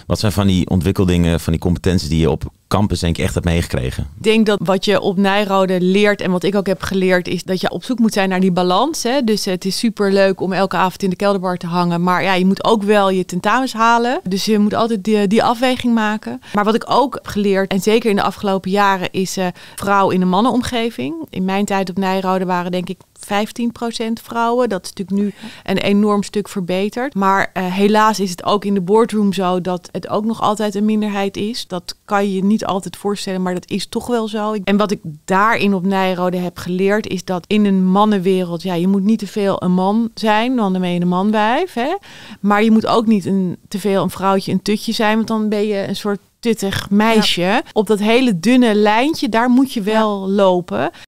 Wat zijn van die ontwikkeldingen, van die competenties die je op campus denk ik echt hebt meegekregen? Ik denk dat wat je op Nijrode leert en wat ik ook heb geleerd is dat je op zoek moet zijn naar die balans. Hè? Dus het is super leuk om elke avond in de kelderbar te hangen. Maar ja, je moet ook wel je tentamens halen. Dus je moet altijd die afweging maken. Maar wat ik ook heb geleerd, en zeker in de afgelopen jaren, is vrouw in een mannenomgeving. In mijn tijd op Nijrode waren denk ik 15% vrouwen. Dat is natuurlijk nu een enorm stuk verbeterd. Maar helaas is het ook in de boardroom zo dat het ook nog altijd een minderheid is. Dat kan je niet altijd voorstellen, maar dat is toch wel zo. En wat ik daarin op Nijrode heb geleerd is dat in een mannenwereld, ja, je moet niet te veel een man zijn, want dan ben je een manwijf. Hè? Maar je moet ook niet te veel een vrouwtje, een tutje zijn, want dan ben je een soort tuttig meisje. Ja. Op dat hele dunne lijntje, daar moet je wel lopen.